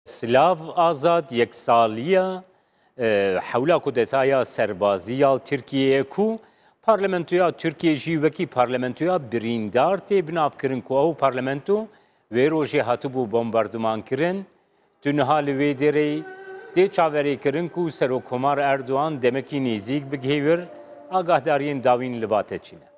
سلاف آزاد یک سالیه حولا کودتایا سربازیال ترکیه کو پارلمنتویا ترکیه جی وکی پارلمنتویا بریندار تی بناف کرن کو او پارلمنتو و روژه هاتبو بمباردمان کرن تنها لوی دری تی چاوری کرن کو سرو کمار اردوان دمکی نیزیک بگهیور آگاه دارین داوین لباته چینه.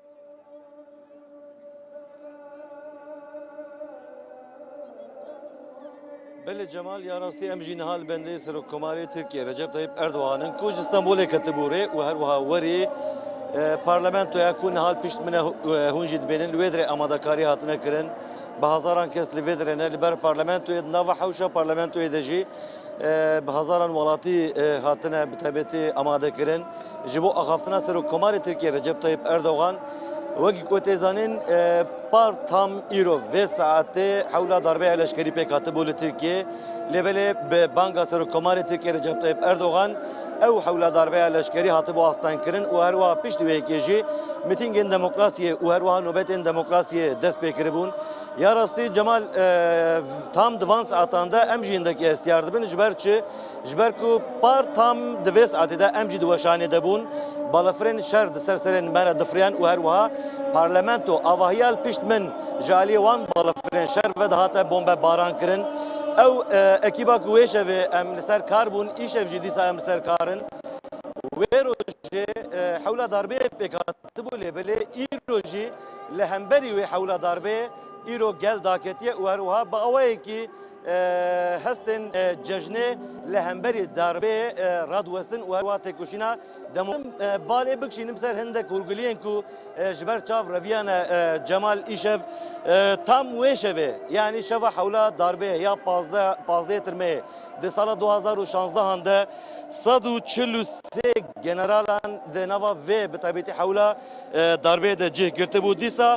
بله جمال یا راستی ام جی نهال بنده سرو کماری ترکیه رجب طیب اردوغانن کوج استانبول کتبوره و هر وها وری پارلمانتو یکون نهال پیشت منه هونجید بینن لویدر آمادکاری هاتنه کرن به هزاران کس لویدرنه لبر پارلمانتو ید نوا حوشا پارلمانتو یدجی به هزاران ولاتی هاتنه بتابتی آماده کرن جبو اخافتنا سرو کماری ترکیه رجب طیب اردوغان وقتی کوتیزانین پار تام ایرو و ساعته حولا ضربه لشکری پیکات بول ترکیه لبله به بانک سر کمار ترکیه رجب طیب اردوغان او حولا ضربه لشکری هاتبو آستان کرن و هر وها پیش دوی کیجی میتینگ دموکراسی و هر وها نوبت دموکراسی دست پیکربون یا راستی جمال tam divan saatinde em jî hindekî hestiyar dibin ji ber ku par tam divê saetê de em jî diweşanê debûn balafirên şer di ser serên me re difiriyan û her wiha parlamento avahiyal pişt min ji aliyê wan balafirên şer ve dihate bombebaran kirin ew ekîba ku wê şevê em li ser kar bûn îşev jî dîsa em li ser karin wê rojê hewla darbeyê pêkatibû lêbelê îro jî li hemberî wê hewla darbeyê ایرو گل داکتیه و هر وها با اوایی که هستن جشنه لهمبری دربه راد وستن و هر وها تکوشینا دمون بالی بکشینم سر هنده کورگلین کو جبر چاف رویان جمال ایشف tam ویشوه یعنی شوا حولا دربه یا پازده ترمه ده سال 2016 هنده 143 جنرالان ده نوا و به طبیعت حولا دربه ده جه گرته بود دیسا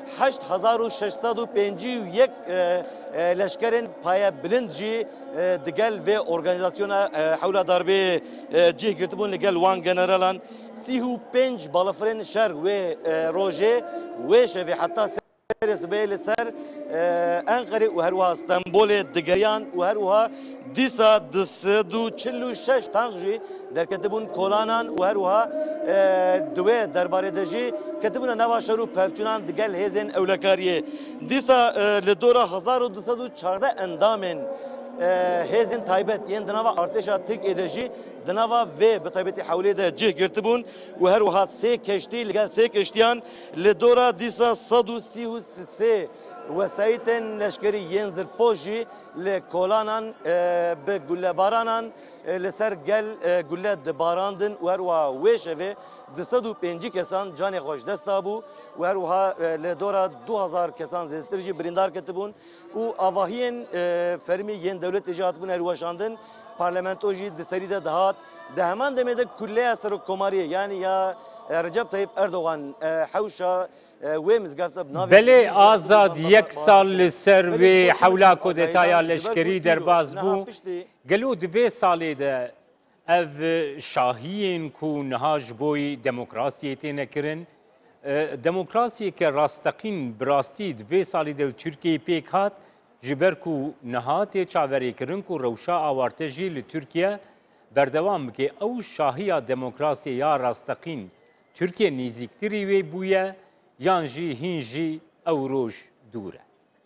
8651 لشکرین پایه بلند جی دگل و ارگانیزاسیون حول دربه جه گرتبون لگل وان جنرالان 35 بالافرین شر و روژه و شوی حتی سرس بیل سر انقره و هر وها استانبول دگریان و هر وها دیسا 246 تانجی در کتبون کولانان و هر وها دوی درباره دجی کتبون نواشرو پفچونان دگل هزین اولکاریه دیسا لدورا 1214 اندامن هزین تایبت یعنی دنوا ارتشا ترک ادجی دنوا و به تایبت حوله ده جه گرتبون و هر وها سه کشتی لگل سه کشتیان لدورا دیسا 133 وسایتن لشکری ینزر پوشی لکولانان به گله بارانان لسر گل گله دباراندن و هر وها ویشوه 205 کسان جان خوش دست دابو و هر وها لدورا 2000 کسان زیادتر جی بریندار کتبون و آواهین فرمی ین دولت اجازت بون هلوشاندن parlamento jî di serî de dihat di heman demê de kulleya serokkomariyê yani ya Recep Tayyip Erdoğan hewşa wê mizgefta navê belê azad yek sal li ser wê hewla kudetaya leşkerî derbas bû gelo di vê salê de ev şahiyên ku niha ji bo demokrasiyê têne kirin demokrasiyeke rastaqîn bi rastî di vê salê de Tirkiyeyê pêk hat ji ber ku niha tê çaverêkirin ku rewşa awarte jî li Tirkiye berdewam bike ew şahiya demokrasiyê ya rastaqîn Tirkiye nêzîktirî wê bûye yan jî hîn jî ew roj dûr e.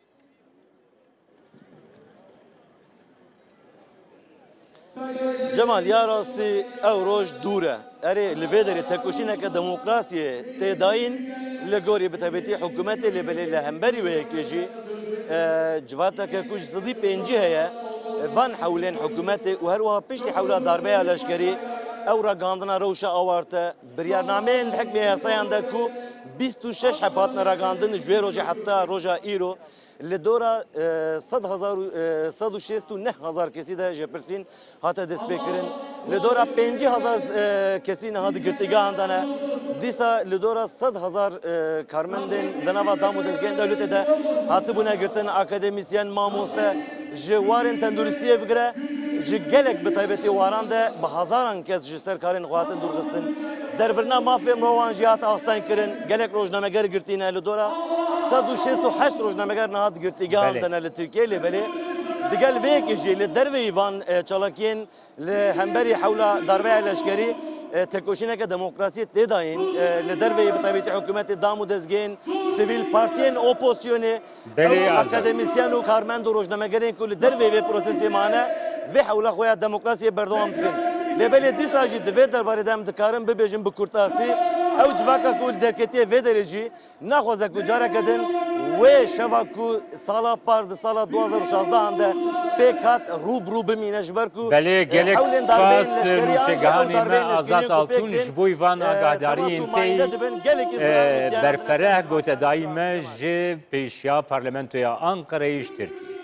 Cemal ya rastî ew roj dûr e. Erê li vê derê tekoşîneke demokrasiyê tê dayîn li gorî bi tevîtî hikûmetê lê belê li hemberî wê yekê jî civateke ku ji sedî pêncî heye van hewlên hikûmetê û her wiha piştî hewla darbeya leşkerî ew ragandina rewşa awarte biryarnameyên hikmê yasayan de ku 26 hep hatine ragandin ji wê rojê heta roja îro li dora 169 kesî de ji pirsîn hate destpêkirin li dora 5000 kesî niha di girtîgehan de ne dîsa li dora 100,000 karmendên di nava dam û dezgehên dewletê de hatibûne girtin akademisyen mamoste ji warên tenduristiyê bigire ji gelek bi taybetî waran de bi hezaran kes ji serkarên xwe hatin dûrxistin derbirina mafê mirovan jî hat astan kirin gelek rojnameger girtîne li dora 168 rojnameger nihat girtîgehan de ne li Tirkiye lê belê دگل ویک جی لدروی وان چالاکین لهمبری حول ضربه لشکری تکوشینه که دموکراسی تداین لدروی بطبیعت حکومت دامو دزگین سیویل پارتین اپوزیسیونی اکادمیسیان و کارمند و روزنامه‌گرین که لدروی و پروسسی مانه و حول خویا دموکراسی بردوام دکن لبلی دیساجی دوی درباره دم دکارم ببیجم بکورتاسی او جواکا کول درکتی و درجی نخوازه کو جاره کدن و شوا کو سالا پارد سالا 2016 انده پیکات روبرو بمینش برکو بله گلک سپاس مچگانی ما آزاد آلتون جبوی وان آگاهداری انتی برفره گوته دایمه جه پیشیا پارلمنتویا آنقره ایش ترکی